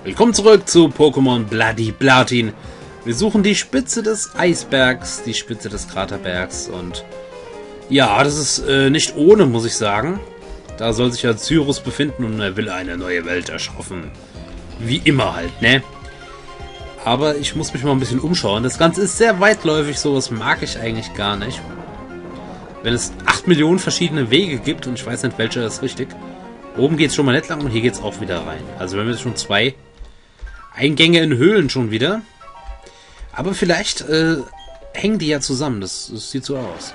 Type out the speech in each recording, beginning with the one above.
Willkommen zurück zu Pokémon Bloody Platin. Wir suchen die Spitze des Eisbergs, die Spitze des Kraterbergs und ja, das ist nicht ohne, muss ich sagen. Da soll sich ja Cyrus befinden und er will eine neue Welt erschaffen. Wie immer halt, ne? Aber ich muss mich mal ein bisschen umschauen. Das Ganze ist sehr weitläufig, sowas mag ich eigentlich gar nicht. Wenn es 8 Millionen verschiedene Wege gibt und ich weiß nicht, welcher ist richtig. Oben geht es schon mal nicht lang und hier geht es auch wieder rein. Also wenn wir schon 2 Eingänge in Höhlen schon wieder. Aber vielleicht hängen die ja zusammen. Das sieht so aus.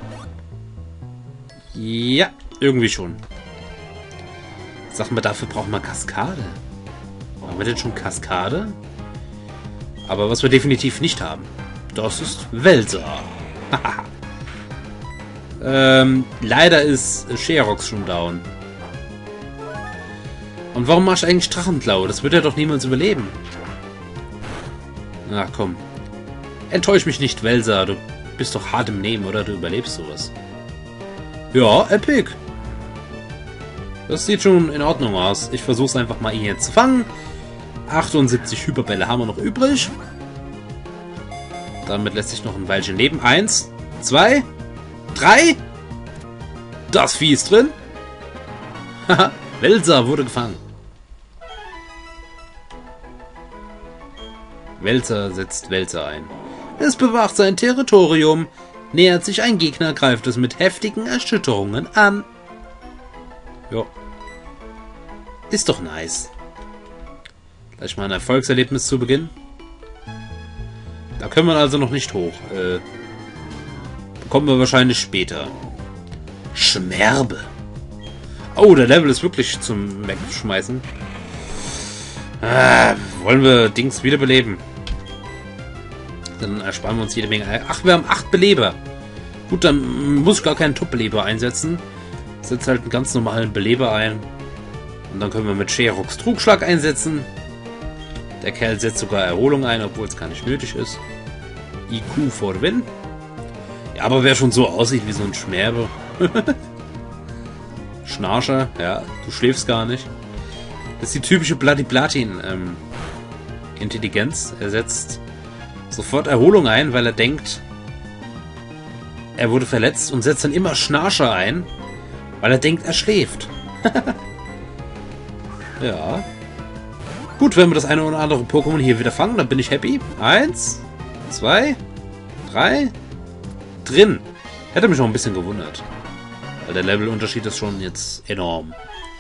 Ja, irgendwie schon. Sag mal, dafür brauchen wir Kaskade. Haben wir denn schon Kaskade? Aber was wir definitiv nicht haben, das ist Welser. Leider ist Sherox schon down. Und warum machst du eigentlich Drachenklau? Das wird er doch niemals überleben. Na komm. Enttäusch mich nicht, Welser. Du bist doch hart im Nehmen, oder? Du überlebst sowas. Ja, epic. Das sieht schon in Ordnung aus. Ich versuche einfach mal, ihn jetzt zu fangen. 78 Hyperbälle haben wir noch übrig. Damit lässt sich noch ein Weilchen leben. 1, 2, 3. Das Vieh ist drin. Haha, Welser wurde gefangen. Welser setzt Welser ein. Es bewacht sein Territorium. Nähert sich ein Gegner, greift es mit heftigen Erschütterungen an. Jo. Ist doch nice. Gleich mal ein Erfolgserlebnis zu Beginn. Da können wir also noch nicht hoch. Bekommen wir wahrscheinlich später. Schmerbe. Oh, der Level ist wirklich zum Wegschmeißen. Wollen wir Dings wiederbeleben? Dann ersparen wir uns jede Menge. Ach, wir haben 8 Beleber. Gut, dann muss ich gar keinen Top-Beleber einsetzen. Setze halt einen ganz normalen Beleber ein. Und dann können wir mit Sherox Trugschlag einsetzen. Der Kerl setzt sogar Erholung ein, obwohl es gar nicht nötig ist. IQ for Win. Ja, aber wer schon so aussieht wie so ein Schmerbe. Schnarcher, ja, du schläfst gar nicht. Das ist die typische Bloody Platin Intelligenz. Er setzt sofort Erholung ein, weil er denkt, er wurde verletzt und setzt dann immer Schnarcher ein, weil er denkt, er schläft. Ja. Gut, wenn wir das eine oder andere Pokémon hier wieder fangen, dann bin ich happy. 1, 2, 3. Drin. Hätte mich auch ein bisschen gewundert. Weil der Levelunterschied ist schon jetzt enorm.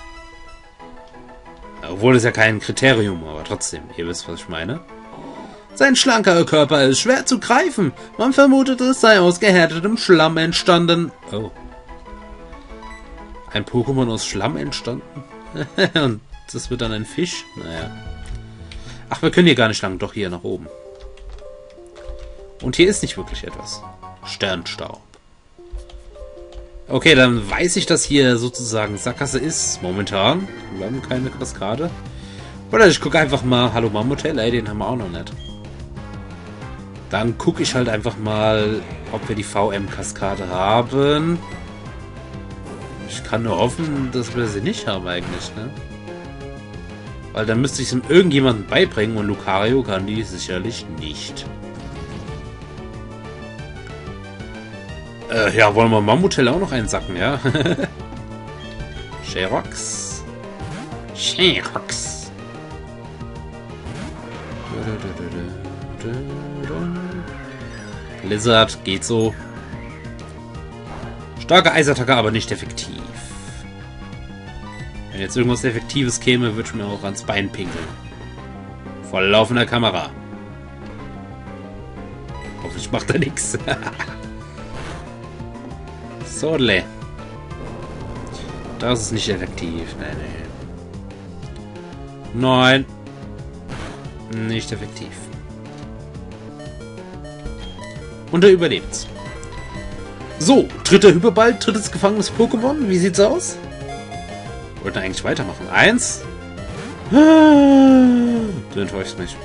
Obwohl es ja kein Kriterium, aber trotzdem, ihr wisst, was ich meine. Sein schlanker Körper ist schwer zu greifen. Man vermutet, es sei aus gehärtetem Schlamm entstanden. Oh. Ein Pokémon aus Schlamm entstanden? Und das wird dann ein Fisch? Naja. Ach, wir können hier gar nicht lang. Doch hier nach oben. Und hier ist nicht wirklich etwas. Sternstaub. Okay, dann weiß ich, dass hier sozusagen Sackgasse ist. Momentan. Wir haben keine Kaskade. Oder ich gucke einfach mal. Hallo Mammutell, ey, den haben wir auch noch nicht. Dann gucke ich halt einfach mal, ob wir die VM-Kaskade haben. Ich kann nur hoffen, dass wir sie nicht haben eigentlich, ne? Weil dann müsste ich es irgendjemandem beibringen und Lucario kann die sicherlich nicht. Ja, wollen wir Mammutell auch noch einsacken, ja? Sherox. Sherox. Blizzard geht so. Starke Eisattacke, aber nicht effektiv. Wenn jetzt irgendwas Effektives käme, würde ich mir auch ans Bein pinkeln. Vor laufender Kamera. Hoffentlich macht er nichts. Sodle. Das ist nicht effektiv. Nein, nein. Nein. Nicht effektiv. Und er überlebt's. So, dritter Hyperball, drittes gefangenes Pokémon. Wie sieht's aus? Wollten eigentlich weitermachen. 1. Du enttäuschst mich.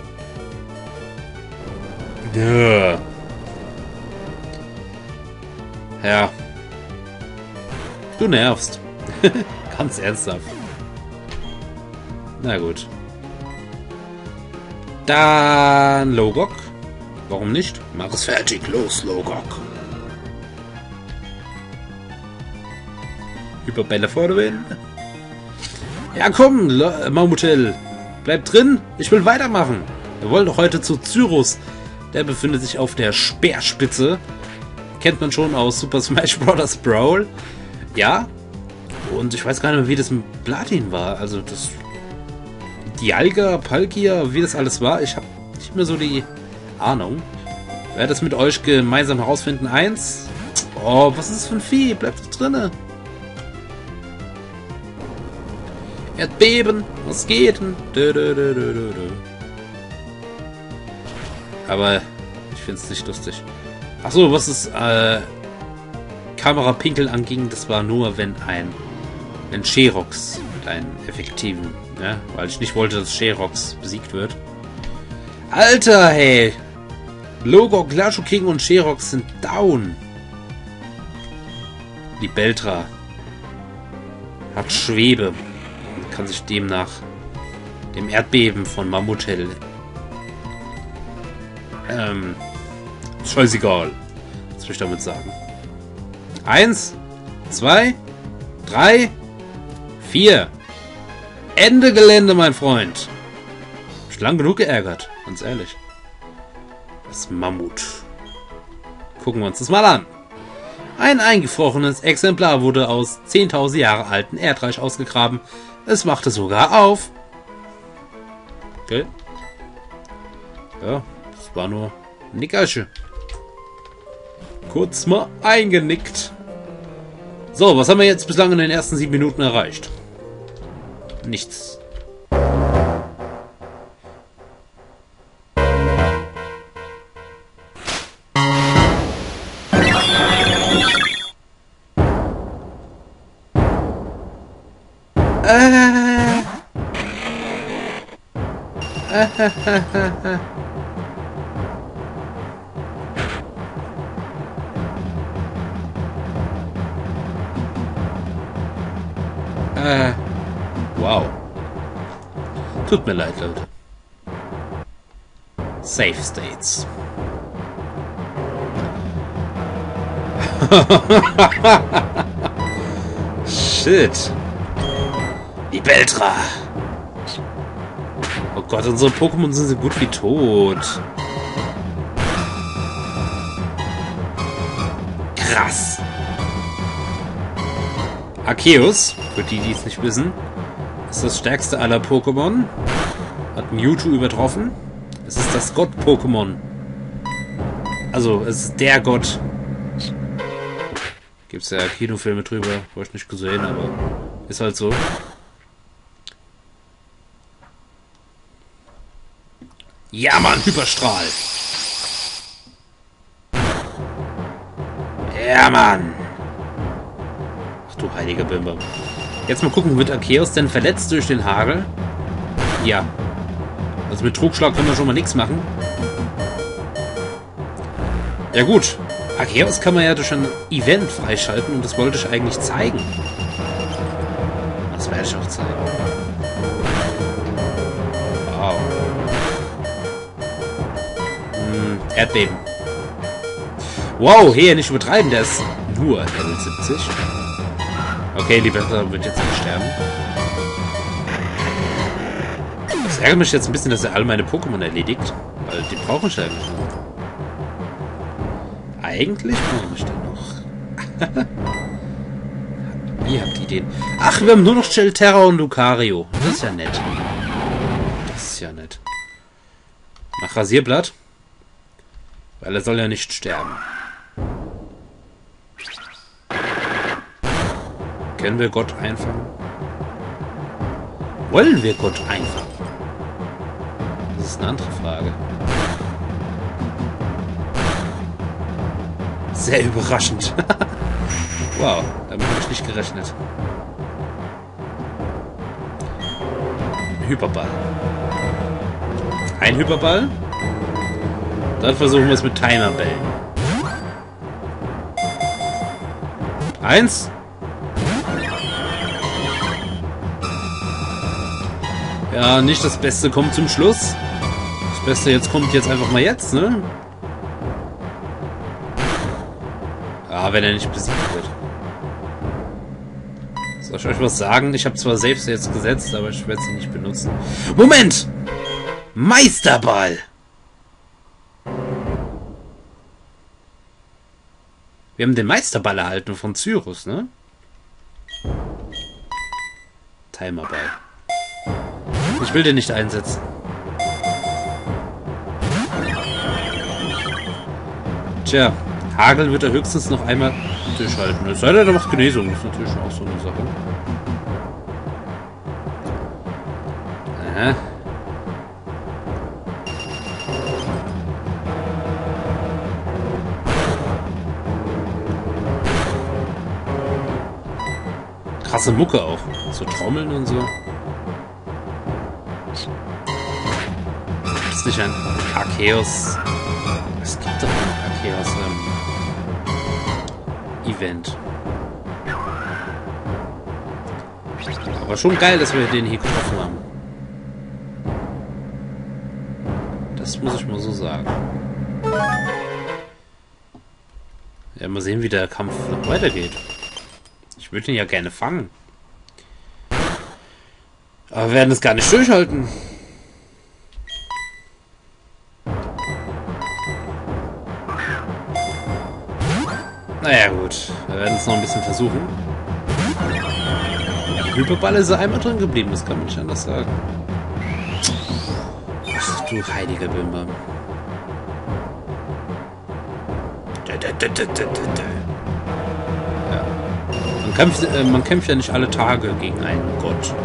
Ja. Du nervst. Ganz ernsthaft. Na gut. Dann Logok. Warum nicht? Mach es fertig. Los, Logok. Hyperbälle vornehmen. Ja, komm, Mammutel. Bleib drin. Ich will weitermachen. Wir wollen doch heute zu Cyrus. Der befindet sich auf der Speerspitze. Kennt man schon aus Super Smash Bros. Brawl. Ja. Und ich weiß gar nicht mehr, wie das mit Platin war. Also das... Dialga, Palkia, wie das alles war. Ich habe nicht mehr so die Ahnung. Werde das mit euch gemeinsam herausfinden. 1. Oh, was ist das für ein Vieh? Bleibt doch drinne. Erdbeben. Was geht denn? Aber ich finde es nicht lustig. Achso, was es Kamerapinkeln anging, das war nur, wenn Sherox mit einem effektiven, ne? Weil ich nicht wollte, dass Sherox besiegt wird. Alter, hey! Logok, Glacial King und Sherox sind down. Die Beltra hat Schwebe und kann sich demnach dem Erdbeben von Mammutel scheißegal. Was will ich damit sagen? 1, 2, 3, 4. Ende Gelände, mein Freund. Hab ich lang genug geärgert, ganz ehrlich. Das Mammut. Gucken wir uns das mal an. Ein eingefrorenes Exemplar wurde aus 10.000 Jahre alten Erdreich ausgegraben. Es machte sogar auf. Okay. Ja, das war nur ein Nickerchen. Kurz mal eingenickt. So, was haben wir jetzt bislang in den ersten 7 Minuten erreicht? Nichts. Wow. Tut mir leid, Leute. Safe States. Shit. Die Beltra. Oh Gott, unsere Pokémon sind so gut wie tot. Krass. Arceus, für die, die es nicht wissen, ist das stärkste aller Pokémon. Hat Mewtwo übertroffen. Es ist das Gott-Pokémon. Also, es ist der Gott. Gibt's ja Kinofilme drüber. Habe ich nicht gesehen, aber ist halt so. Ja, Mann, Hyperstrahl. Ja, Mann. Ach du heiliger Bimber. Jetzt mal gucken, wird Arceus denn verletzt durch den Hagel? Ja. Also mit Trugschlag können wir schon mal nichts machen. Ja gut. Arceus kann man ja durch ein Event freischalten und das wollte ich eigentlich zeigen. Das werde ich auch zeigen. Wow. Erdbeben. Wow, hey, nicht übertreiben, der ist nur Level 70. Okay, die Beltra wird jetzt nicht sterben. Das ärgert mich jetzt ein bisschen, dass er alle meine Pokémon erledigt. Weil die brauchen ich eigentlich noch. Eigentlich brauche ich den noch. Wie habt ihr den? Ach, wir haben nur noch Chelterra und Lucario. Das ist ja nett. Das ist ja nett. Mach Rasierblatt. Weil er soll ja nicht sterben. Können wir Gott einfangen? Wollen wir Gott einfangen? Das ist eine andere Frage. Sehr überraschend. Wow, damit habe ich nicht gerechnet. Hyperball. Ein Hyperball. Dann versuchen wir es mit Timerbällen. 1. Ja, nicht das Beste kommt zum Schluss. Beste jetzt kommt jetzt einfach mal jetzt, ne? Ah, wenn er nicht besiegt wird. Soll ich euch was sagen? Ich habe zwar Saves jetzt gesetzt, aber ich werde sie nicht benutzen. Moment! Meisterball! Wir haben den Meisterball erhalten von Cyrus, ne? Timerball. Ich will den nicht einsetzen. Tja, Hagel wird er höchstens noch einmal durchhalten. Es sei denn, er macht Genesung. Das ist natürlich auch so eine Sache. Aha. Krasse Mucke auch. So Trommeln und so. Ist nicht ein Arceus. Es gibt doch ein Arceus Event. Aber schon geil, dass wir den hier getroffen haben. Das muss ich mal so sagen. Ja, mal sehen, wie der Kampf noch weitergeht. Ich würde ihn ja gerne fangen. Aber wir werden es gar nicht durchhalten. Naja gut, wir werden es noch ein bisschen versuchen. Im Hyperball ist er einmal drin geblieben, das kann man nicht anders sagen. Ach du heiliger Bimbam. Ja. Man kämpft ja nicht alle Tage gegen einen Gott.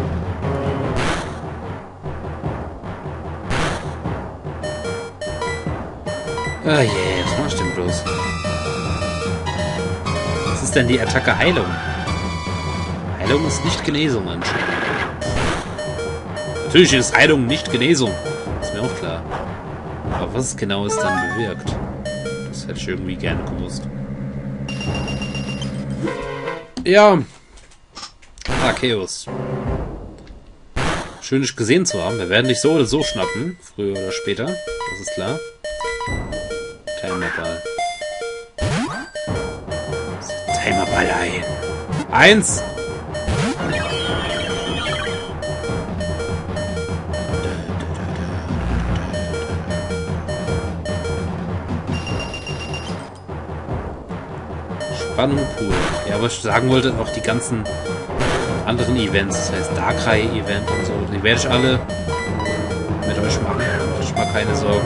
Ah je, was mach ich denn bloß? Was ist denn die Attacke Heilung? Heilung ist nicht Genesung anscheinend. Natürlich ist Heilung nicht Genesung. Ist mir auch klar. Aber was genau es dann bewirkt, das hätte ich irgendwie gerne gewusst. Ja. Arceus. Schön, dich gesehen zu haben. Wir werden dich so oder so schnappen. Früher oder später. Das ist klar. Timerball. Timerball ein. 1. Spannung pur. Ja, aber ich sagen wollte, auch die ganzen anderen Events, das heißt Darkrai-Event und so, die werde ich alle mit euch machen. Macht euch mal keine Sorgen.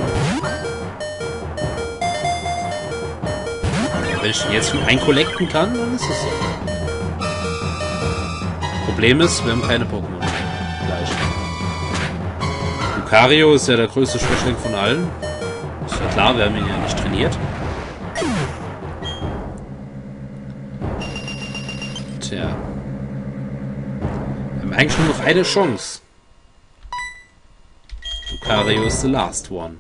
Wenn ich den jetzt schon einkollekten kann, dann ist es so. Problem ist, wir haben keine Pokémon gleich. Lucario ist ja der größte Schwächling von allen. Ist ja klar, wir haben ihn ja nicht trainiert. Tja. Wir haben eigentlich nur noch eine Chance. Lucario ist the last one.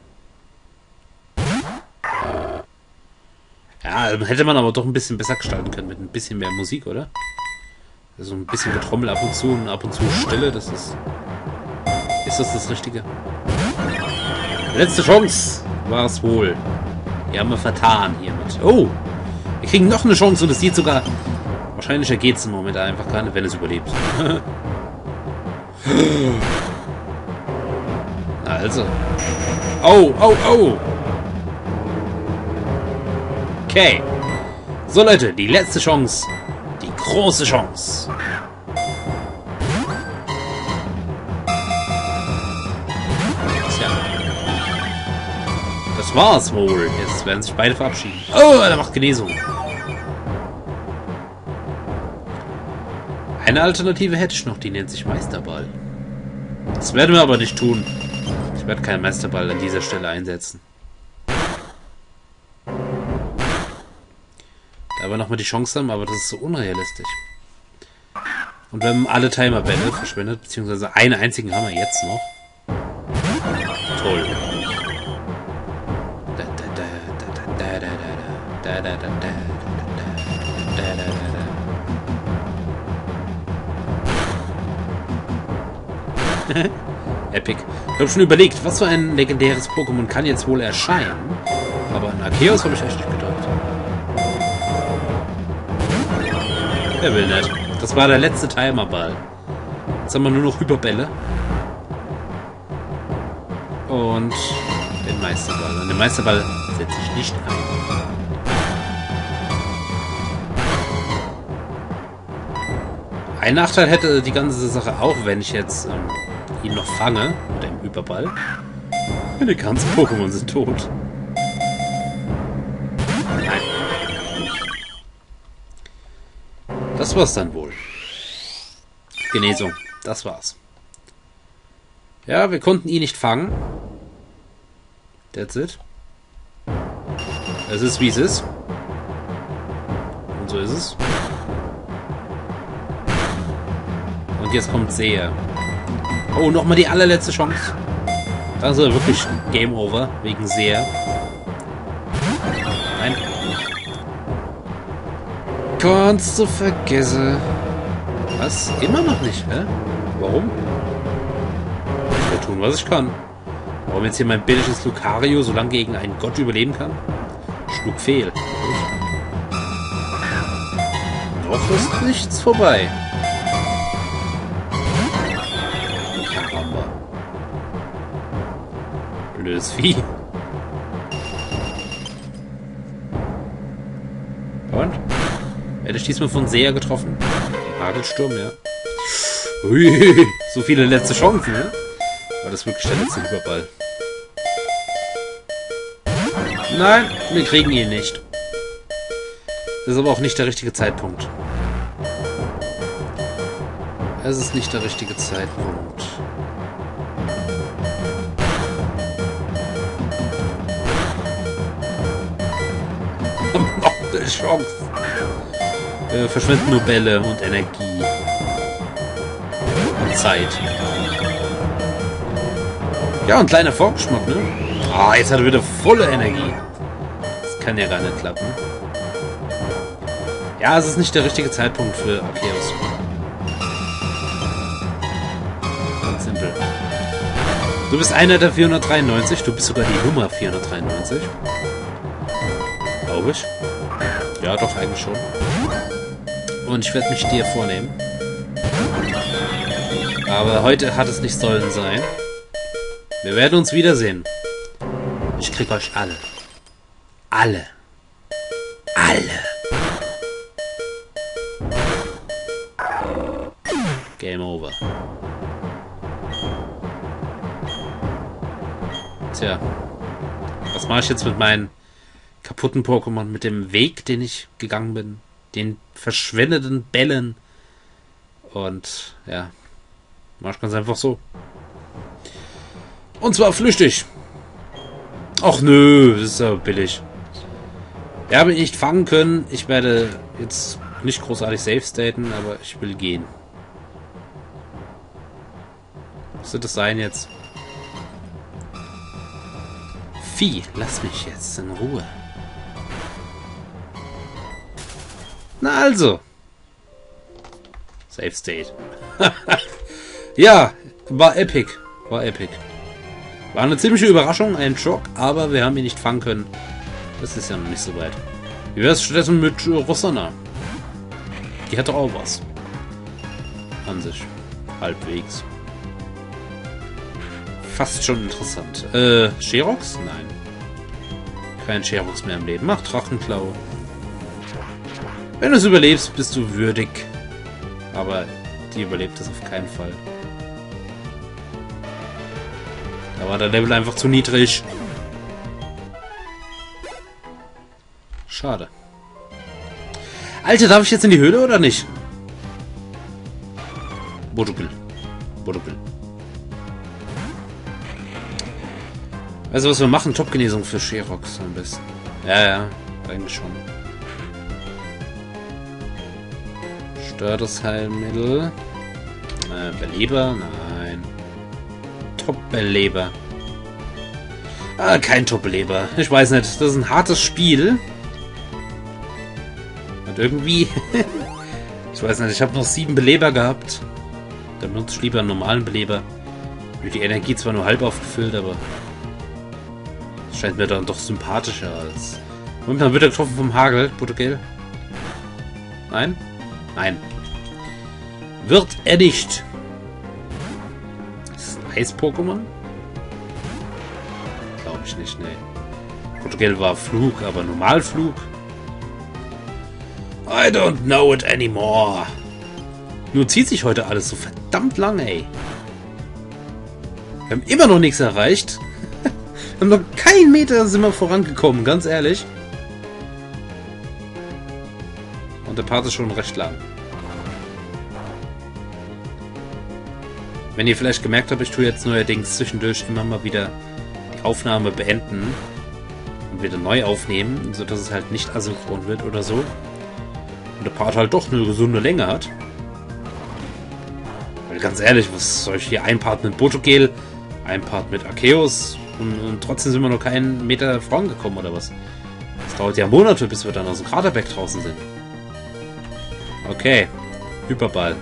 Ja, hätte man aber doch ein bisschen besser gestalten können mit ein bisschen mehr Musik, oder? Also ein bisschen Getrommel ab und zu Stille, das ist... Ist das Richtige? Letzte Chance war es wohl. Die haben wir vertan hiermit. Oh! Wir kriegen noch eine Chance und es sieht sogar... Wahrscheinlicher geht es im Moment einfach gar nicht, wenn es überlebt. Also. Oh, oh, oh! Okay. So Leute, die letzte Chance. Die große Chance. Tja. Das war's wohl. Jetzt werden sich beide verabschieden. Oh, er macht Genesung. Eine Alternative hätte ich noch, die nennt sich Meisterball. Das werden wir aber nicht tun. Ich werde keinen Meisterball an dieser Stelle einsetzen. Da wir nochmal die Chance haben, aber das ist so unrealistisch. Und wir haben alle Timerbälle verschwendet, beziehungsweise einen einzigen haben wir jetzt noch. Toll. Epic. Ich habe schon überlegt, was für ein legendäres Pokémon kann jetzt wohl erscheinen. Aber an Arceus habe ich echt nicht gedacht. Er will nicht. Das war der letzte Timerball. Jetzt haben wir nur noch Hyperbälle. Und den Meisterball. Und den Meisterball setze ich nicht ein. Ein Nachteil hätte die ganze Sache auch, wenn ich jetzt ihn noch fange, mit dem Hyperball. Meine ganzen Pokémon sind tot. Nein. Das war's dann wohl. Genesung. Das war's. Ja, wir konnten ihn nicht fangen. That's it. Es ist, wie es ist. Und so ist es. Und jetzt kommt Seher. Oh, nochmal die allerletzte Chance. Das ist wirklich Game Over, wegen Seher. Nein. Kannst du vergessen. Was? Immer noch nicht, hä? Warum? Ich werde tun, was ich kann. Warum jetzt hier mein billiges Lucario so lange gegen einen Gott überleben kann? Schlug fehl. Noch ist nichts vorbei. Caramba. Blödes Vieh. Und? Werde ich diesmal von Seher getroffen? Hagelsturm, ja. Ui, so viele letzte Chancen, ne? War das wirklich der letzte Hyperball? Nein, wir kriegen ihn nicht. Das ist aber auch nicht der richtige Zeitpunkt. Es ist nicht der richtige Zeitpunkt. Noch eine Chance. Wir verschwenden nur Bälle und Energie. Und Zeit. Ja, ein kleiner Vorgeschmack, ne? Ah, jetzt hat er wieder volle Energie. Das kann ja gar nicht klappen. Ja, es ist nicht der richtige Zeitpunkt für Arceus. Ganz simpel. Du bist einer der 493. Du bist sogar die Nummer 493. Glaube ich. Ja, doch, eigentlich schon. Und ich werde mich dir vornehmen. Aber heute hat es nicht sollen sein. Wir werden uns wiedersehen. Ich krieg euch alle. Alle. Alle. Game over. Tja. Was mache ich jetzt mit meinen kaputten Pokémon? Mit dem Weg, den ich gegangen bin? Den verschwendeten Bällen? Und, ja. Mach ich ganz einfach so. Und zwar flüchtig. Ach nö, das ist ja billig. Wir haben ihn nicht fangen können. Ich werde jetzt nicht großartig safe staten, aber ich will gehen. Was wird das sein jetzt? Vieh, lass mich jetzt in Ruhe. Na also. Safe state. Ja, war epic. War epic. War eine ziemliche Überraschung, ein Schock, aber wir haben ihn nicht fangen können. Das ist ja noch nicht so weit. Wie wäre es stattdessen mit Rosanna? Die hat doch auch was. An sich. Halbwegs. Fast schon interessant. Sherox? Nein. Kein Sherox mehr im Leben. Mach Drachenklau. Wenn du es überlebst, bist du würdig. Aber die überlebt es auf keinen Fall. Da war der Level einfach zu niedrig. Schade. Alter, darf ich jetzt in die Höhle oder nicht? Bodugel. Bodugel. Also was wir machen? Top-Genesung für Sherox am besten. Ja, eigentlich schon. Störtes Heilmittel. Beleber? Nein. Top-Beleber. Ah, kein Top-Beleber. Ich weiß nicht. Das ist ein hartes Spiel. Und irgendwie... ich weiß nicht, ich habe noch 7 Beleber gehabt. Dann benutze ich lieber einen normalen Beleber. Die Energie zwar nur halb aufgefüllt, aber es scheint mir dann doch sympathischer als... Momentan wird er getroffen vom Hagel, Buttergel. Nein? Nein. Wird er nicht. Ist das ein Eis-Pokémon? Glaube ich nicht, ne. Buttergel war Flug, aber Normalflug? I don't know it anymore. Nur zieht sich heute alles so verdammt lang, ey. Wir haben immer noch nichts erreicht. Wir haben noch keinen Meter sind wir vorangekommen, ganz ehrlich. Und der Part ist schon recht lang. Wenn ihr vielleicht gemerkt habt, ich tue jetzt neuerdings zwischendurch immer mal wieder die Aufnahme beenden und wieder neu aufnehmen, sodass es halt nicht asynchron wird oder so. Und der Part halt doch eine gesunde Länge hat. Weil ganz ehrlich, was soll ich hier? Ein Part mit Buttergel, ein Part mit Arceus und trotzdem sind wir noch keinen Meter vorangekommen oder was? Das dauert ja Monate, bis wir dann aus dem Kraterberg draußen sind. Okay, Hyperball.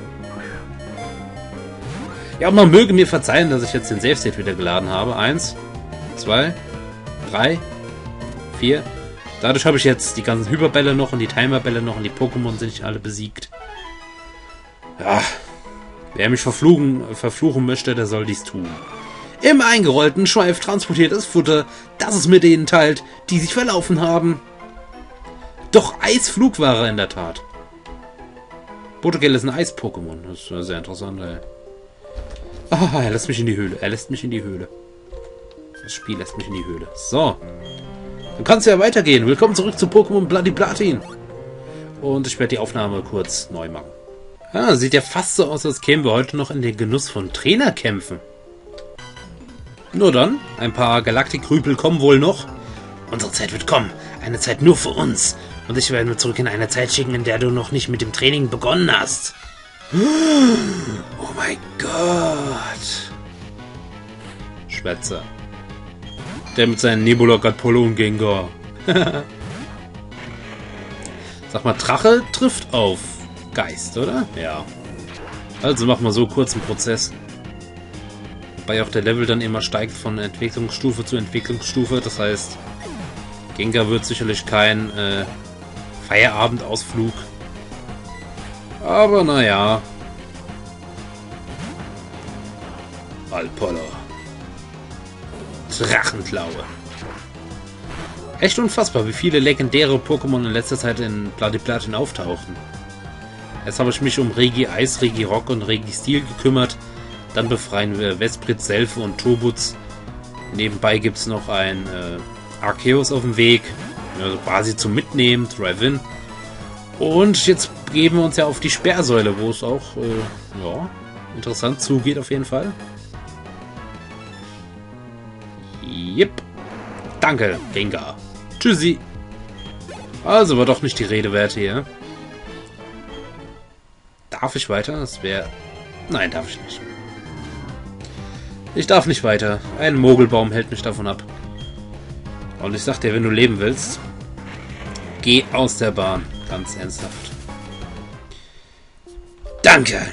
Ja, man möge mir verzeihen, dass ich jetzt den Save State wieder geladen habe. 1, 2, 3, 4. Dadurch habe ich jetzt die ganzen Hyperbälle noch und die Timerbälle noch und die Pokémon sind nicht alle besiegt. Ja, wer mich verfluchen möchte, der soll dies tun. Im eingerollten Schweif transportiert das Futter, das es mit denen teilt, die sich verlaufen haben. Doch Eisflug war er in der Tat. Buttergel ist ein Eis-Pokémon. Das ist sehr interessant, ey. Ah, er lässt mich in die Höhle. Er lässt mich in die Höhle. Das Spiel lässt mich in die Höhle. So. Dann kann es ja weitergehen. Willkommen zurück zu Pokémon Bloody Platin. Und ich werde die Aufnahme kurz neu machen. Ah, sieht ja fast so aus, als kämen wir heute noch in den Genuss von Trainerkämpfen. Nur dann, ein paar Galaktik-Rüpel kommen wohl noch. Unsere Zeit wird kommen. Eine Zeit nur für uns. Und ich werde nur zurück in eine Zeit schicken, in der du noch nicht mit dem Training begonnen hast. Oh mein Gott. Schwätzer. Der mit seinen Nebula Gatpolo und Gengar. Sag mal, Drache trifft auf Geist, oder? Ja. Also machen wir so kurz einen Prozess. Wobei auch der Level dann immer steigt von Entwicklungsstufe zu Entwicklungsstufe. Das heißt, Gengar wird sicherlich kein Feierabendausflug. Aber naja. Alpolo. Drachenklaue. Echt unfassbar, wie viele legendäre Pokémon in letzter Zeit in Bloody Platin auftauchten. Jetzt habe ich mich um Regi Eis, Regi Rock und Regi Steel gekümmert. Dann befreien wir Vesprit, Selph und Torbutz. Nebenbei gibt es noch ein Arceus auf dem Weg. Also quasi zum Mitnehmen, Drive-In. Und jetzt begeben wir uns ja auf die Sperrsäule, wo es auch ja, interessant zugeht auf jeden Fall. Jep. Danke, Gengar. Tschüssi. Also war doch nicht die Rede wert hier. Darf ich weiter? Das wäre... Nein, darf ich nicht. Ich darf nicht weiter. Ein Mogelbaum hält mich davon ab. Und ich sag dir, wenn du leben willst, geh aus der Bahn. Ganz ernsthaft. Danke.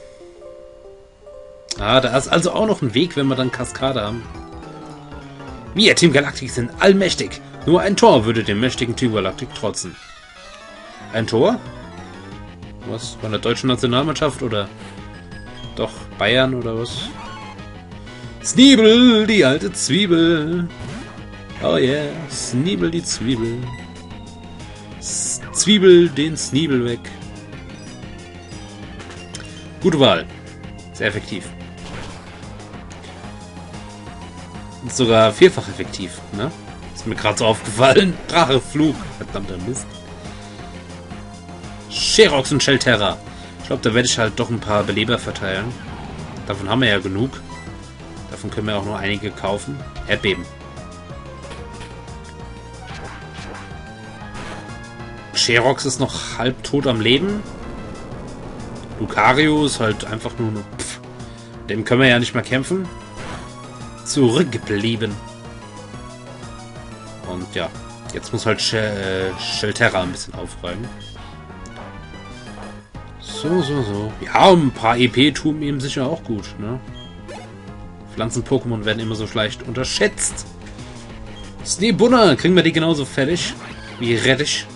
Ah, da ist also auch noch ein Weg, wenn wir dann Kaskade haben. Wir, Team Galactic, sind allmächtig. Nur ein Tor würde dem mächtigen Team Galactic trotzen. Ein Tor? Was? Von der deutschen Nationalmannschaft oder doch Bayern oder was? Sneebel, die alte Zwiebel. Oh yeah, Sneebel die Zwiebel. Zwiebel den Sneebel weg. Gute Wahl. Sehr effektiv. Und sogar vierfach effektiv, ne? Ist mir gerade so aufgefallen. Dracheflug. Verdammter Mist. Sherox und Shelterra. Ich glaube, da werde ich halt doch ein paar Beleber verteilen. Davon haben wir ja genug. Davon können wir auch noch einige kaufen. Erdbeben. Sherox ist noch halb tot am Leben. Lucario ist halt einfach nur... Pff, dem können wir ja nicht mehr kämpfen. Zurückgeblieben. Und ja, jetzt muss halt Shelterra ein bisschen aufräumen. So. Ja, ein paar EP tun ihm sicher auch gut, ne? Pflanzen-Pokémon werden immer so leicht unterschätzt. Sneebunner, kriegen wir die genauso fertig wie Rettich?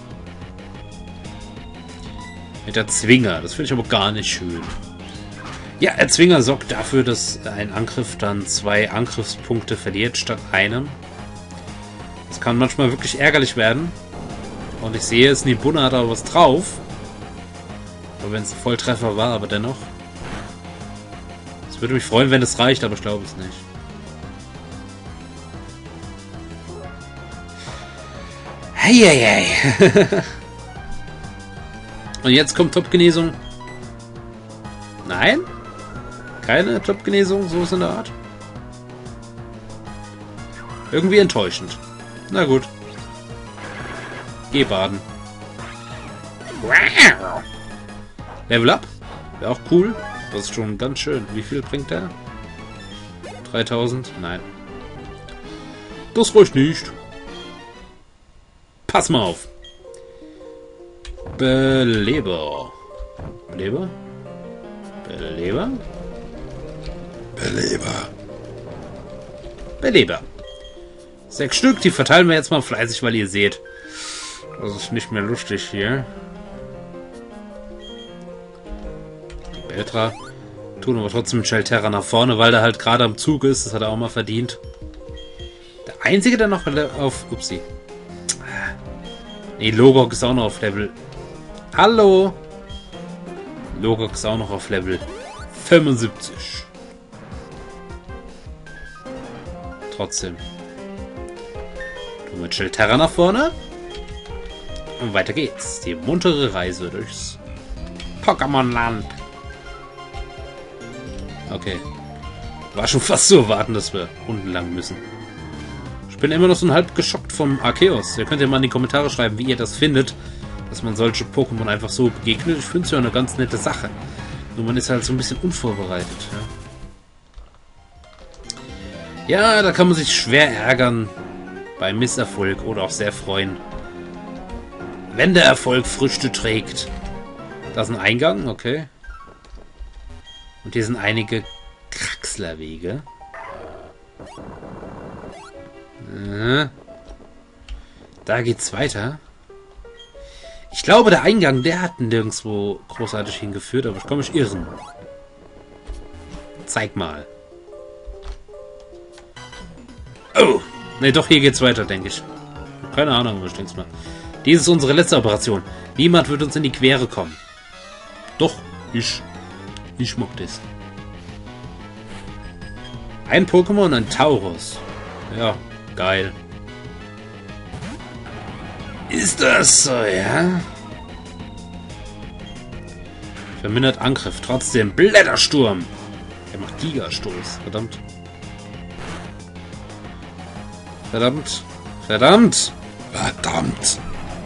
Mit der Zwinger, das finde ich aber gar nicht schön. Ja, der Zwinger sorgt dafür, dass ein Angriff dann 2 Angriffspunkte verliert statt einem. Das kann manchmal wirklich ärgerlich werden. Und ich sehe, Sneebunner hat aber was drauf. Aber wenn es ein Volltreffer war, aber dennoch. Es würde mich freuen, wenn es reicht, aber ich glaube es nicht. Heieiei. Und jetzt kommt Top-Genesung. Nein? Keine Top-Genesung, so ist in der Art. Irgendwie enttäuschend. Na gut. Geh baden. Level up. Wäre auch cool. Das ist schon ganz schön. Wie viel bringt der? 3000? Nein. Das reicht nicht. Pass mal auf. Beleber. Beleber? Beleber? Beleber. Beleber. 6 Stück, die verteilen wir jetzt mal fleißig, weil ihr seht. Das ist nicht mehr lustig hier. Die Beltra tun aber trotzdem Shelterra nach vorne, weil der halt gerade am Zug ist. Das hat er auch mal verdient. Der einzige, der noch auf... Upsi. Nee, Logok ist auch noch auf Level... Hallo! Logok ist auch noch auf Level 75. Trotzdem. Du mit Shelterra nach vorne. Und weiter geht's. Die muntere Reise durchs Pokémon-Land. Okay. War schon fast zu erwarten, dass wir unten lang müssen. Ich bin immer noch so halb geschockt vom Arceus. Ihr könnt ja mal in die Kommentare schreiben, wie ihr das findet, dass man solche Pokémon einfach so begegnet. Ich finde es ja eine ganz nette Sache. Nur man ist halt so ein bisschen unvorbereitet. Ja, da kann man sich schwer ärgern bei Misserfolg oder auch sehr freuen. Wenn der Erfolg Früchte trägt. Da ist ein Eingang, okay. Und hier sind einige Kraxlerwege. Da geht's weiter. Ich glaube, der Eingang, der hat nirgendwo großartig hingeführt, aber ich kann mich irren. Zeig mal. Oh! Ne, doch, hier geht's weiter, denke ich. Keine Ahnung, aber ich denke mal. Dies ist unsere letzte Operation. Niemand wird uns in die Quere kommen. Doch, ich mag das. Ein Pokémon, ein Taurus. Ja, geil. Ist das so, ja? Vermindert Angriff. Trotzdem Blättersturm. Er macht Gigastoß. Verdammt. Verdammt. Verdammt. Verdammt.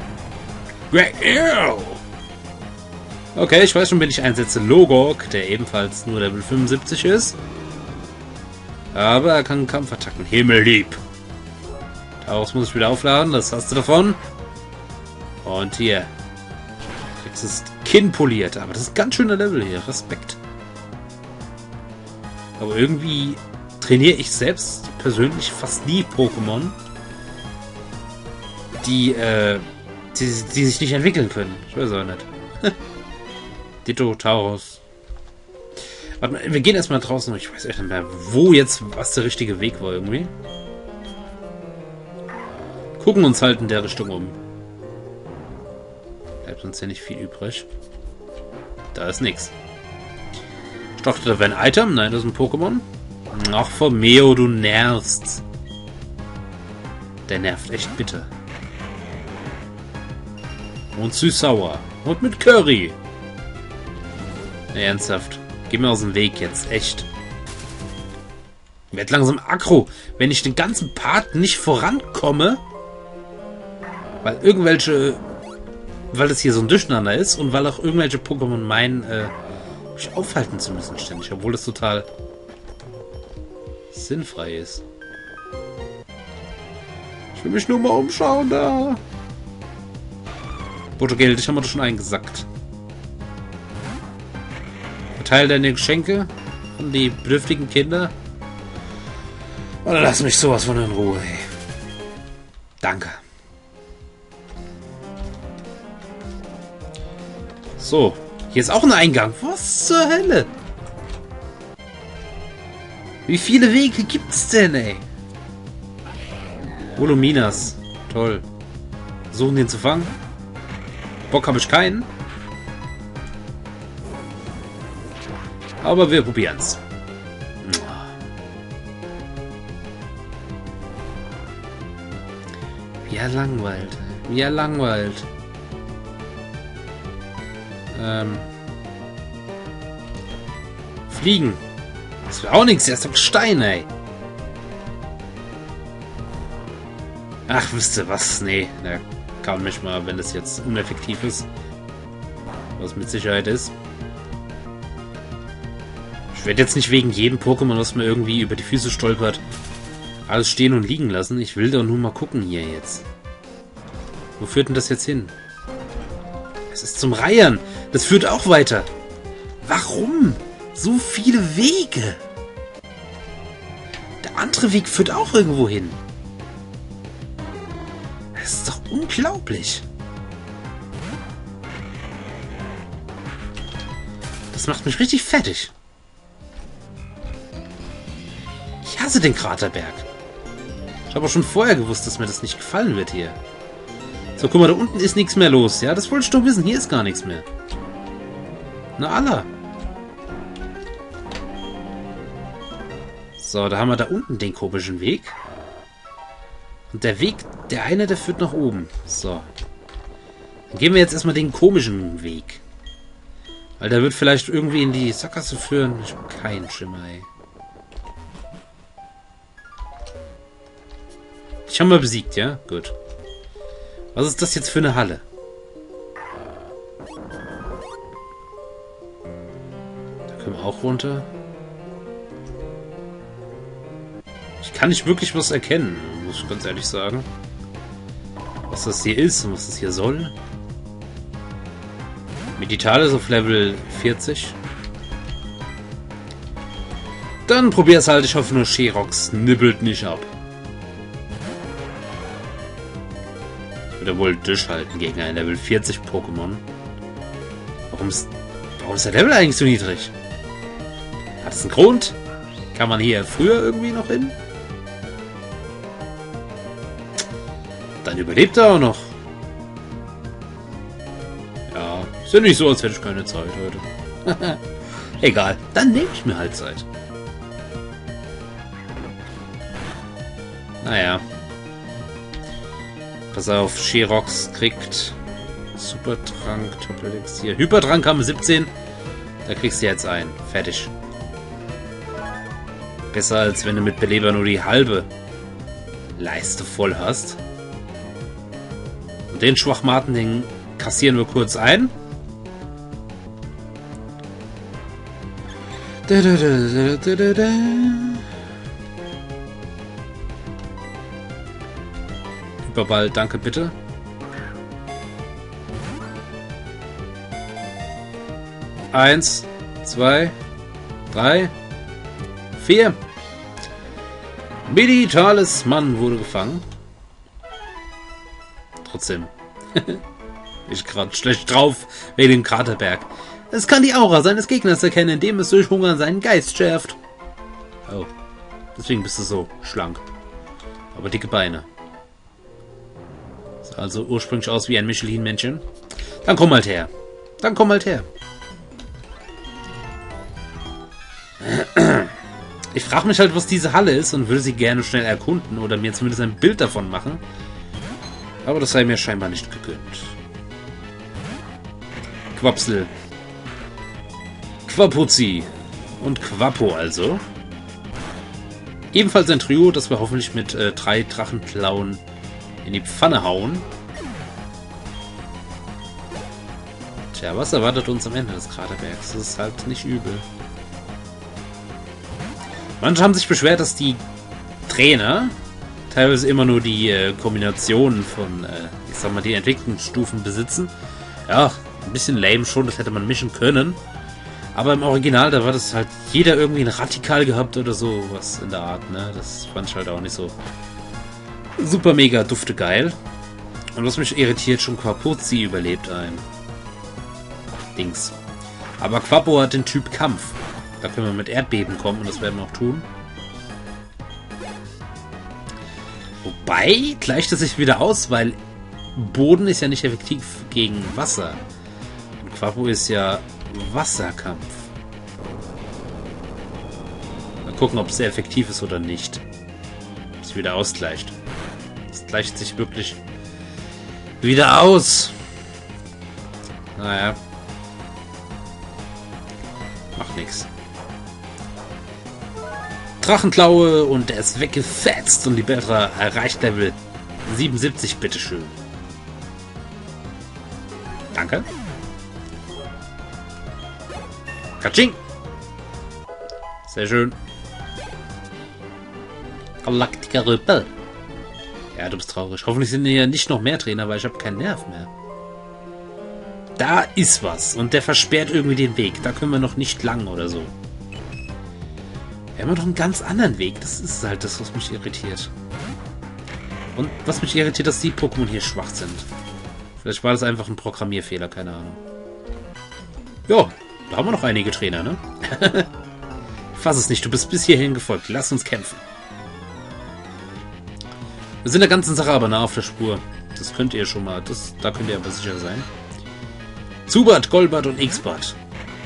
Okay, ich weiß schon, wen ich einsetze. Logok, der ebenfalls nur Level 75 ist. Aber er kann Kampfattacken. Himmellieb. Daraus muss ich wieder aufladen. Das hast du davon. Und hier. Kriegst das Kinn poliert. Aber das ist ein ganz schöner Level hier. Respekt. Aber irgendwie trainiere ich selbst persönlich fast nie Pokémon, die sich nicht entwickeln können. Ich weiß auch nicht. Ditto, Taurus. Warte mal, wir gehen erstmal draußen. Ich weiß echt nicht mehr, wo jetzt, was der richtige Weg war irgendwie. Gucken uns halt in der Richtung um. Bleibt uns ja nicht viel übrig. Da ist nichts. Ich dachte, da wäre ein Item. Nein, das ist ein Pokémon. Ach, Formeo, du nervst. Der nervt echt bitter. Und süß-sauer. Und mit Curry. Nee, ernsthaft. Geh mir aus dem Weg jetzt. Echt. Werd langsam aggro. Wenn ich den ganzen Part nicht vorankomme, weil irgendwelche... Weil es hier so ein Durcheinander ist und weil auch irgendwelche Pokémon meinen, mich aufhalten zu müssen ständig. Obwohl das total sinnfrei ist. Ich will mich nur mal umschauen da. Botogel, dich haben wir doch schon eingesackt. Verteile deine Geschenke an die bedürftigen Kinder. Oder lass mich sowas von in Ruhe, ey. Danke. So, hier ist auch ein Eingang. Was zur Hölle? Wie viele Wege gibt's denn, ey? Voluminas. Toll. Versuchen den zu fangen. Bock habe ich keinen. Aber wir probieren's. Wie er langweilt. Wie er langweilt. Fliegen. Das wäre auch nichts. Er ist doch Stein, ey. Ach, wisst ihr was? Nee, der kann mich mal, wenn das jetzt uneffektiv ist. Was mit Sicherheit ist. Ich werde jetzt nicht wegen jedem Pokémon, was mir irgendwie über die Füße stolpert, alles stehen und liegen lassen. Ich will doch nur mal gucken hier jetzt. Wo führt denn das jetzt hin? Es ist zum Reiern. Das führt auch weiter. Warum? So viele Wege. Der andere Weg führt auch irgendwo hin. Das ist doch unglaublich. Das macht mich richtig fertig. Ich hasse den Kraterberg. Ich habe auch schon vorher gewusst, dass mir das nicht gefallen wird hier. So, guck mal, da unten ist nichts mehr los. Ja, das wollte ich doch wissen. Hier ist gar nichts mehr. Na, Allah. So, da haben wir da unten den komischen Weg. Und der Weg, der eine, der führt nach oben. So. Dann gehen wir jetzt erstmal den komischen Weg. Weil der wird vielleicht irgendwie in die Sackgasse führen. Ich habe keinen Schimmer, ey. Ich habe mal besiegt, ja? Gut. Was ist das jetzt für eine Halle? Da können wir auch runter. Ich kann nicht wirklich was erkennen, muss ich ganz ehrlich sagen. Was das hier ist und was das hier soll. Medital ist auf Level 40. Dann probier's halt, ich hoffe nur Sherox nibbelt nicht ab. Oder wohl durchhalten gegen ein Level 40 Pokémon. Warum ist der Level eigentlich so niedrig? Hat es einen Grund? Kann man hier früher irgendwie noch hin? Dann überlebt er auch noch. Ja, ist ja nicht so, als hätte ich keine Zeit heute. Egal, dann nehme ich mir halt Zeit. Naja. Pass auf, Sherox kriegt Supertrank, Top-Elixier. Hypertrank haben wir 17. Da kriegst du jetzt ein. Fertig. Besser als wenn du mit Beleber nur die halbe Leiste voll hast. Und den Schwachmaten, den kassieren wir kurz ein. Überball, danke bitte. Eins, zwei, drei, vier. Meditalisman wurde gefangen. Trotzdem. Ich gerade schlecht drauf wegen dem Kraterberg. Es kann die Aura seines Gegners erkennen, indem es durch Hunger seinen Geist schärft. Oh. Deswegen bist du so schlank. Aber dicke Beine. Sah also ursprünglich aus wie ein Michelin-Männchen. Dann komm halt her. Dann komm halt her. Ich frage mich halt, was diese Halle ist und würde sie gerne schnell erkunden oder mir zumindest ein Bild davon machen. Aber das sei mir scheinbar nicht gegönnt. Quapsel. Quapuzzi. Und Quapo also. Ebenfalls ein Trio, das wir hoffentlich mit 3 Drachenklauen in die Pfanne hauen. Tja, was erwartet uns am Ende des Kraterbergs? Das ist halt nicht übel. Manche haben sich beschwert, dass die Trainer teilweise immer nur die Kombinationen von, ich sag mal, die Entwicklungsstufen besitzen. Ja, ein bisschen lame schon, das hätte man mischen können. Aber im Original, da war das halt jeder irgendwie ein Radikal gehabt oder so, was in der Art, ne? Das fand ich halt auch nicht so super mega dufte geil. Und was mich irritiert, schon Quapuzzi überlebt ein Dings. Aber Quapo hat den Typ Kampf. Da können wir mit Erdbeben kommen und das werden wir auch tun. Wobei gleicht es sich wieder aus, weil Boden ist ja nicht effektiv gegen Wasser. Und Quapo ist ja Wasserkampf. Mal gucken, ob es sehr effektiv ist oder nicht. Ob es wieder ausgleicht. Es gleicht sich wirklich wieder aus. Naja. Macht nichts. Drachenklaue und er ist weggefetzt und die Beltra erreicht Level 77, bitteschön. Danke. Katsching! Sehr schön. Galaktiker Rüppel. Ja, du bist traurig. Hoffentlich sind hier nicht noch mehr Trainer, weil ich habe keinen Nerv mehr. Da ist was. Und der versperrt irgendwie den Weg. Da können wir noch nicht lang oder so. Wir haben ja noch einen ganz anderen Weg. Das ist halt das, was mich irritiert. Und was mich irritiert, dass die Pokémon hier schwach sind. Vielleicht war das einfach ein Programmierfehler, keine Ahnung. Jo, da haben wir noch einige Trainer, ne? Fass es nicht, du bist bis hierhin gefolgt. Lass uns kämpfen. Wir sind der ganzen Sache aber nah auf der Spur. Das könnt ihr schon mal. Da könnt ihr aber sicher sein. Zubat, Golbat und X-Bat.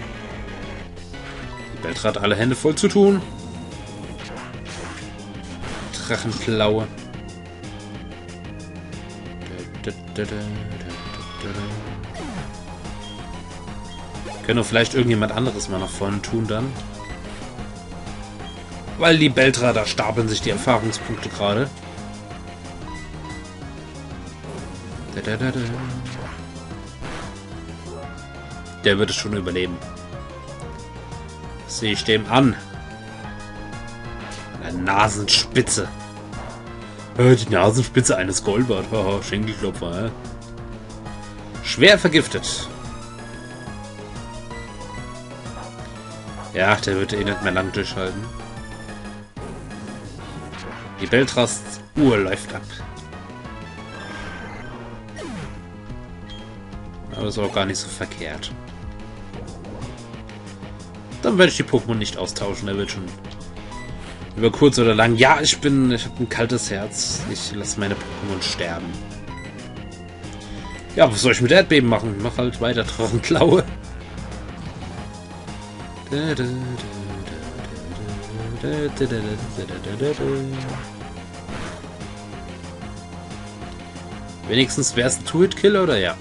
Die Beltra hat alle Hände voll zu tun. Drachenklaue. Können wir vielleicht irgendjemand anderes mal nach vorne tun dann. Weil die Beltra, da stapeln sich die Erfahrungspunkte gerade. Der wird es schon überleben. Das sehe ich dem an. An der Nasenspitze. Die Nasenspitze eines Golbat. Haha, Schenkelklopfer. Schwer vergiftet. Ja, der wird eh nicht mehr lang durchhalten. Die Beltras Uhr läuft ab. Aber das ist auch gar nicht so verkehrt. Dann werde ich die Pokémon nicht austauschen. Er wird schon über kurz oder lang... Ja, ich habe ein kaltes Herz. Ich lasse meine Pokémon sterben. Ja, was soll ich mit Erdbeben machen? Ich mach halt weiter Drachenklaue. Wenigstens wäre es ein Two-Hit-Killer, oder? Ja.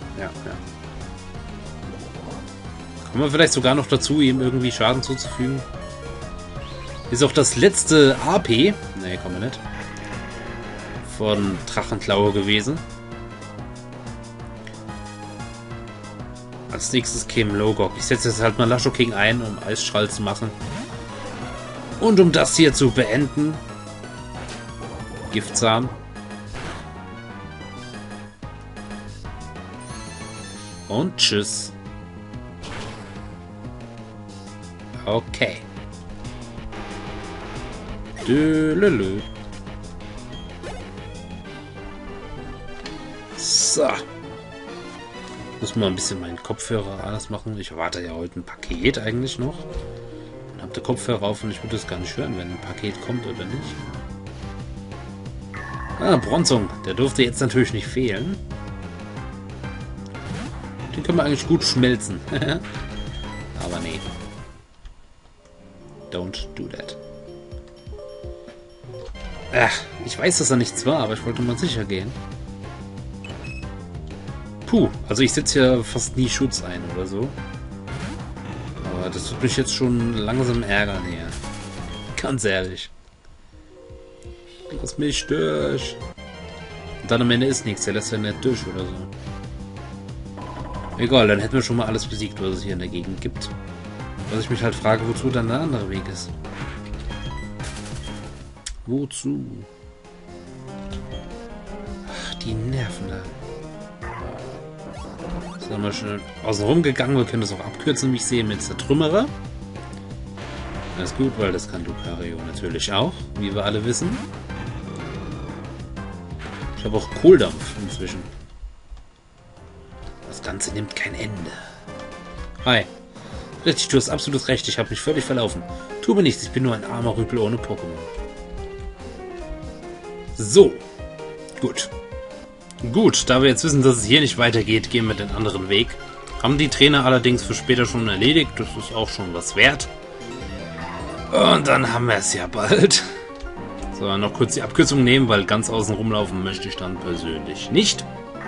Kommen wir vielleicht sogar noch dazu, ihm irgendwie Schaden zuzufügen? Ist auch das letzte AP, ne, kommen wir nicht, von Drachenklaue gewesen. Als nächstes käme Logok. Ich setze jetzt halt mal Lasho King ein, um Eisstrahl zu machen. Und um das hier zu beenden. Giftzahn. Und tschüss. Okay. Dölölö. So. Muss mal ein bisschen meinen Kopfhörer alles machen. Ich erwarte ja heute ein Paket eigentlich noch. Dann habt ihr Kopfhörer auf und ich würde das gar nicht hören, wenn ein Paket kommt oder nicht. Ah, Bronzong. Der durfte jetzt natürlich nicht fehlen. Den können wir eigentlich gut schmelzen. Aber nee. Don't do that. Ach, ich weiß, dass da nichts war, aber ich wollte mal sicher gehen. Puh, also ich setze ja fast nie Schutz ein oder so. Aber das wird mich jetzt schon langsam ärgern hier. Ganz ehrlich. Lass mich durch. Und dann am Ende ist nichts, der lässt ja nicht durch oder so. Egal, dann hätten wir schon mal alles besiegt, was es hier in der Gegend gibt. Was ich mich halt frage, wozu dann der andere Weg ist. Wozu? Ach, die Nerven da. So, wir schön außen rum gegangen. Wir können das auch abkürzen, wie ich sehe, mit der Trümmerer. Das ist gut, weil das kann Lucario natürlich auch, wie wir alle wissen. Ich habe auch Kohldampf inzwischen. Das Ganze nimmt kein Ende. Hi. Richtig, du hast absolut recht. Ich habe mich völlig verlaufen. Tu mir nichts, ich bin nur ein armer Rüpel ohne Pokémon. So. Gut. Gut, da wir jetzt wissen, dass es hier nicht weitergeht, gehen wir den anderen Weg. Haben die Trainer allerdings für später schon erledigt. Das ist auch schon was wert. Und dann haben wir es ja bald. So, noch kurz die Abkürzung nehmen, weil ganz außen rumlaufen möchte ich dann persönlich nicht.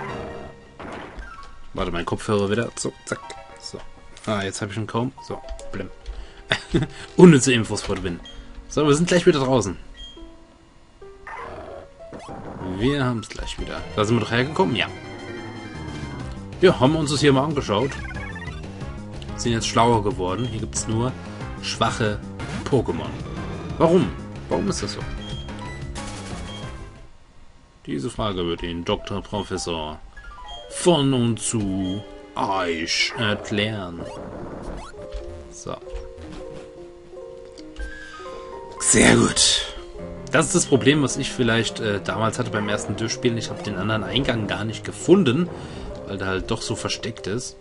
Warte, mein Kopfhörer wieder. So, zack. So. Ah, jetzt habe ich ihn kaum. So, blim. Unnütze Infos vor Win. So, wir sind gleich wieder draußen. Wir haben es gleich wieder. Da sind wir doch hergekommen? Ja. Ja, haben wir uns das hier mal angeschaut. Sind jetzt schlauer geworden. Hier gibt es nur schwache Pokémon. Warum? Warum ist das so? Diese Frage wird Ihnen Dr. Professor von und zu euch erklären. So. Sehr gut. Das ist das Problem, was ich vielleicht damals hatte beim ersten Durchspielen. Ich habe den anderen Eingang gar nicht gefunden, weil der halt doch so versteckt ist.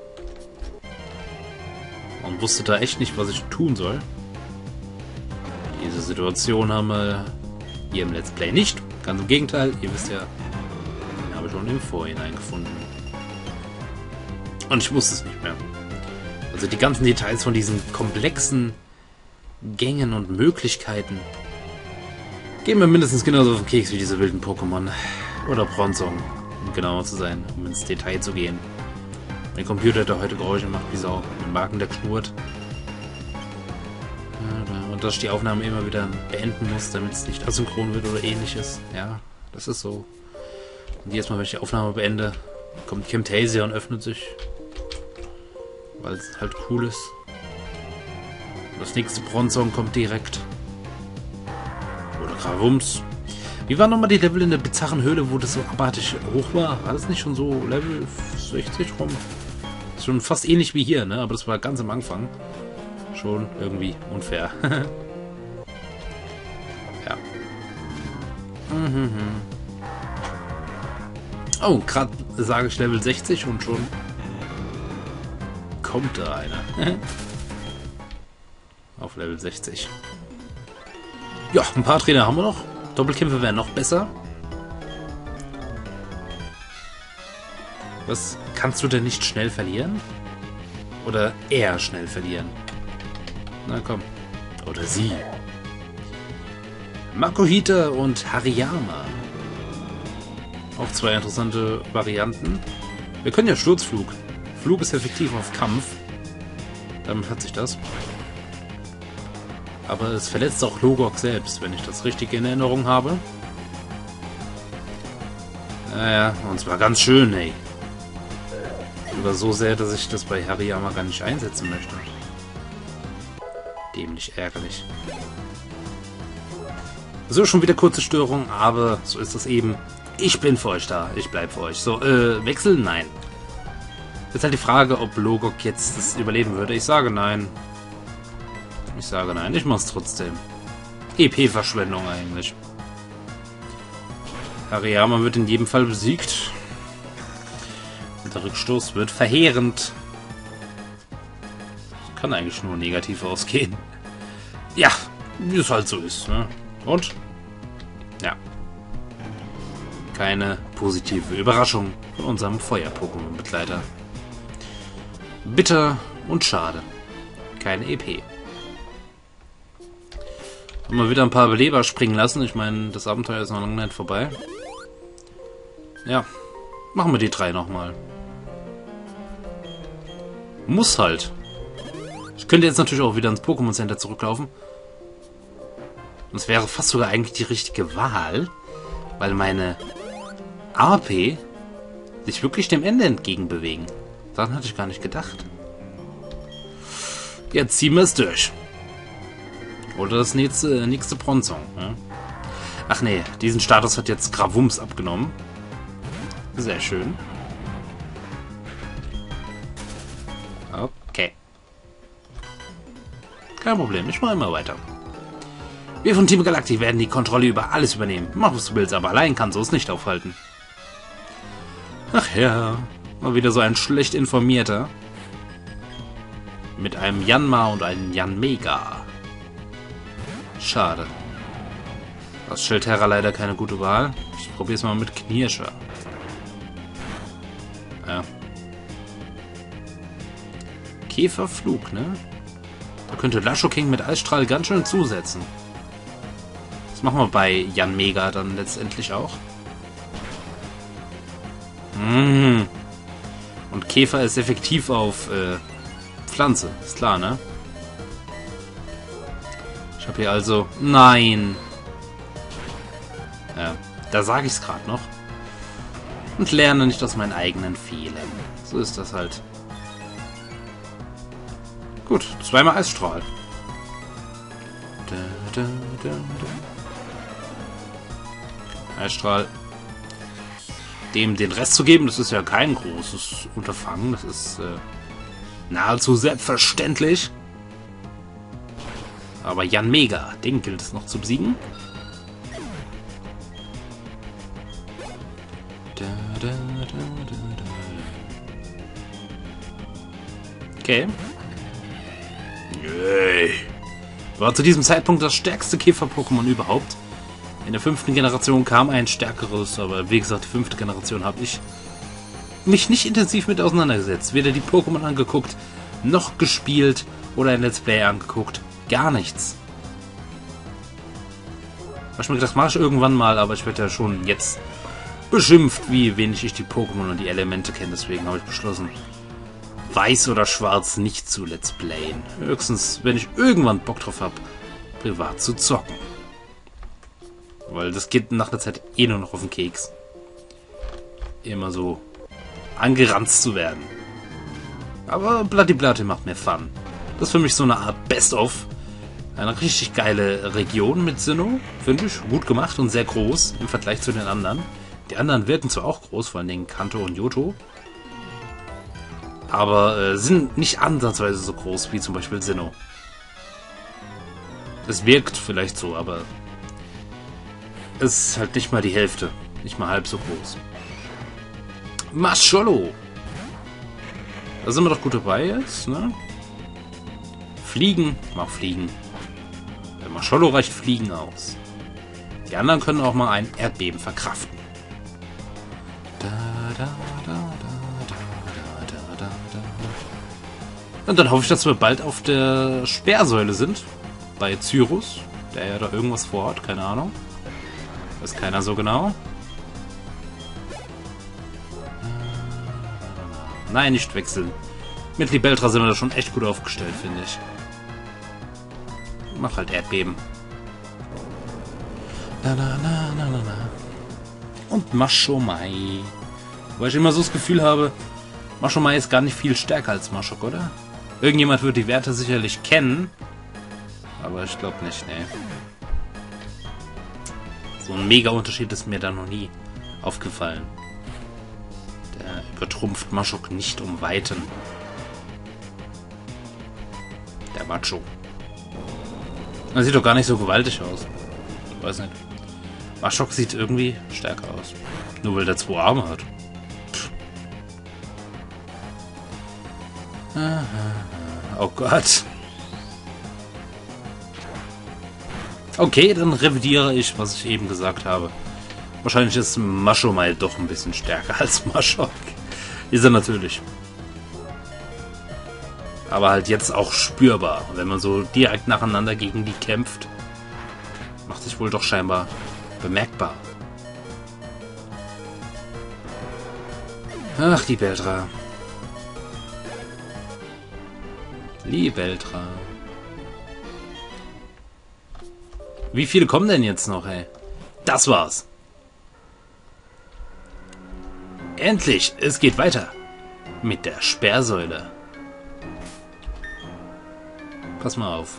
Und wusste da echt nicht, was ich tun soll. Diese Situation haben wir hier im Let's Play nicht. Ganz im Gegenteil, ihr wisst ja, den habe ich schon im Vorhinein gefunden. Und ich wusste es nicht mehr. Also die ganzen Details von diesen komplexen Gängen und Möglichkeiten gehen mir mindestens genauso auf den Keks wie diese wilden Pokémon. Oder Bronzong, um genauer zu sein, um ins Detail zu gehen. Mein Computer, der heute Geräusche macht wie Sau. Mein Magen, der knurrt. Und dass ich die Aufnahme immer wieder beenden muss, damit es nicht asynchron wird oder ähnliches. Ja, das ist so. Und jedes Mal, wenn ich die Aufnahme beende, kommt Camtasia und öffnet sich. Weil es halt cool ist. Und das nächste Bronzong kommt direkt. Oder Gravums. Wie waren nochmal die Level in der bizarren Höhle, wo das so abartig hoch war? War das nicht schon so Level 60 rum? Ist schon fast ähnlich wie hier, ne? Aber das war ganz am Anfang. Schon irgendwie unfair. Ja. Oh, gerade sage ich Level 60 und schon kommt da einer. Auf Level 60. Ja, ein paar Trainer haben wir noch. Doppelkämpfe wären noch besser. Was? Kannst du denn nicht schnell verlieren? Oder eher schnell verlieren? Na komm. Oder sie. Makuhita und Hariyama. Auch zwei interessante Varianten. Wir können ja Sturzflug. Flug ist effektiv auf Kampf. Damit hat sich das. Aber es verletzt auch Logok selbst, wenn ich das richtig in Erinnerung habe. Naja, und zwar ganz schön, ey. Sogar so sehr, dass ich das bei Hariyama gar nicht einsetzen möchte. Dämlich ärgerlich. So, schon wieder kurze Störung, aber so ist es eben. Ich bin für euch da. Ich bleib für euch. So, wechseln? Nein. Jetzt halt die Frage, ob Logok jetzt das überleben würde. Ich sage nein. Ich sage nein. Ich mach's trotzdem. EP-Verschwendung eigentlich. Hariyama wird in jedem Fall besiegt. Und der Rückstoß wird verheerend. Kann eigentlich nur negativ ausgehen. Ja, wie es halt so ist. Ne? Und? Ja. Keine positive Überraschung von unserem Feuer-Pokémon-Begleiter. Bitter und schade. Keine EP. Haben wir wieder ein paar Beleber springen lassen. Ich meine, das Abenteuer ist noch lange nicht vorbei. Ja, machen wir die 3 nochmal. Muss halt. Ich könnte jetzt natürlich auch wieder ins Pokémon Center zurücklaufen. Und es wäre fast sogar eigentlich die richtige Wahl, weil meine AP sich wirklich dem Ende entgegenbewegen. Daran hatte ich gar nicht gedacht. Jetzt ziehen wir es durch. Oder das nächste Bronzong. Ja? Ach nee, diesen Status hat jetzt Gravums abgenommen. Sehr schön. Kein Problem, ich mache immer weiter. Wir von Team Galactic werden die Kontrolle über alles übernehmen. Mach, was du willst, aber allein kannst du es nicht aufhalten. Ach ja, mal wieder so ein schlecht informierter. Mit einem Yanma und einem Yanmega. Schade. Das Schildterra leider keine gute Wahl. Ich probiere es mal mit Knirscher. Ja. Käferflug, ne? Da könnte Lasho King mit Eisstrahl ganz schön zusetzen. Das machen wir bei Yanmega dann letztendlich auch. Und Käfer ist effektiv auf Pflanze, ist klar, ne? Ich habe hier also... Nein! Ja, da sage ich es gerade noch. Und lerne nicht aus meinen eigenen Fehlern. So ist das halt. Gut, zweimal Eisstrahl. Eisstrahl. Dem den Rest zu geben, das ist ja kein großes Unterfangen. Das ist nahezu selbstverständlich. Aber Yanmega, den gilt es noch zu besiegen. Okay. War zu diesem Zeitpunkt das stärkste Käfer-Pokémon überhaupt. In der 5. Generation kam ein stärkeres, aber wie gesagt, die 5. Generation habe ich mich nicht intensiv mit auseinandergesetzt. Weder die Pokémon angeguckt, noch gespielt oder ein Let's Play angeguckt. Gar nichts. Ich mir gedacht, mache ich irgendwann mal, aber ich werde ja schon jetzt beschimpft, wie wenig ich die Pokémon und die Elemente kenne. Deswegen habe ich beschlossen, Weiß oder Schwarz nicht zu Let's Playen. Höchstens, wenn ich irgendwann Bock drauf habe, privat zu zocken. Weil das geht nach einer Zeit eh nur noch auf den Keks. Immer so angeranzt zu werden. Aber Bloody Bloody macht mir Fun. Das ist für mich so eine Art Best-of. Eine richtig geile Region mit Sinnoh. Finde ich gut gemacht und sehr groß im Vergleich zu den anderen. Die anderen wirken zwar auch groß, vor allen Dingen Kanto und Johto. Aber sind nicht ansatzweise so groß wie zum Beispiel Sinnoh. Es wirkt vielleicht so, aber es ist halt nicht mal die Hälfte. Nicht mal halb so groß. Mascholo! Da sind wir doch gut dabei jetzt, ne? Fliegen, mach Fliegen. Bei Mascholo reicht Fliegen aus. Die anderen können auch mal ein Erdbeben verkraften. Und dann hoffe ich, dass wir bald auf der Sperrsäule sind. Bei Cyrus, der ja da irgendwas vorhat, keine Ahnung. Weiß keiner so genau. Nein, nicht wechseln. Mit Libeltra sind wir da schon echt gut aufgestellt, finde ich. Mach halt Erdbeben. Und Mashomai. Weil ich immer so das Gefühl habe, Mashomai ist gar nicht viel stärker als Mashok, oder? Irgendjemand wird die Werte sicherlich kennen. Aber ich glaube nicht, ne. So ein Mega-Unterschied ist mir da noch nie aufgefallen. Der übertrumpft Mashok nicht um Weiten. Der Macho. Das sieht doch gar nicht so gewaltig aus. Ich weiß nicht. Mashok sieht irgendwie stärker aus. Nur weil der 2 Arme hat. Oh Gott. Okay, dann revidiere ich, was ich eben gesagt habe. Wahrscheinlich ist Mashomai doch ein bisschen stärker als Mashok. Ist er natürlich. Aber halt jetzt auch spürbar. Wenn man so direkt nacheinander gegen die kämpft, macht sich wohl doch scheinbar bemerkbar. Ach, die Libeltra. Libeltra. Wie viele kommen denn jetzt noch, ey? Das war's. Endlich, es geht weiter. Mit der Sperrsäule. Pass mal auf.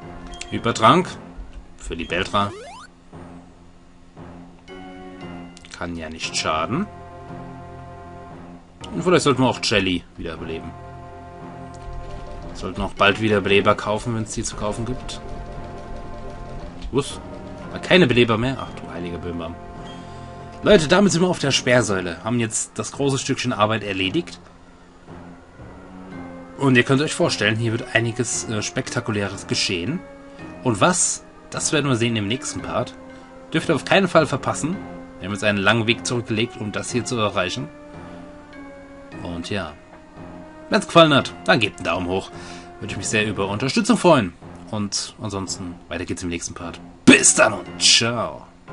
Hypertrank für Libeltra. Kann ja nicht schaden. Und vielleicht sollten wir auch Jelly wiederbeleben. Sollten auch bald wieder Beleber kaufen, wenn es die zu kaufen gibt. Was? Keine Beleber mehr? Ach du heiliger Bimbam. Leute, damit sind wir auf der Sperrsäule. Haben jetzt das große Stückchen Arbeit erledigt. Und ihr könnt euch vorstellen, hier wird einiges Spektakuläres geschehen. Und was? Das werden wir sehen im nächsten Part. Dürft ihr auf keinen Fall verpassen. Wir haben jetzt einen langen Weg zurückgelegt, um das hier zu erreichen. Und ja. Wenn es gefallen hat, dann gebt einen Daumen hoch. Würde ich mich sehr über Unterstützung freuen. Und ansonsten, weiter geht's im nächsten Part. Bis dann und ciao.